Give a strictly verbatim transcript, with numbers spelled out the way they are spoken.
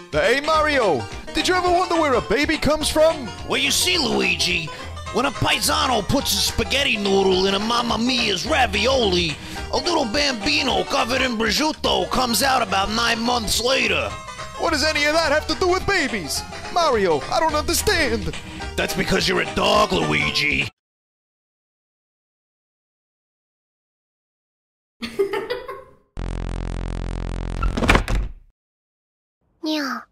Hey Mario, did you ever wonder where a baby comes from? Well, you see, Luigi, when a paisano puts a spaghetti noodle in a Mamma Mia's ravioli, a little bambino covered in prosciutto comes out about nine months later. What does any of that have to do with babies? Mario, I don't understand. That's because you're a dog, Luigi. Meow.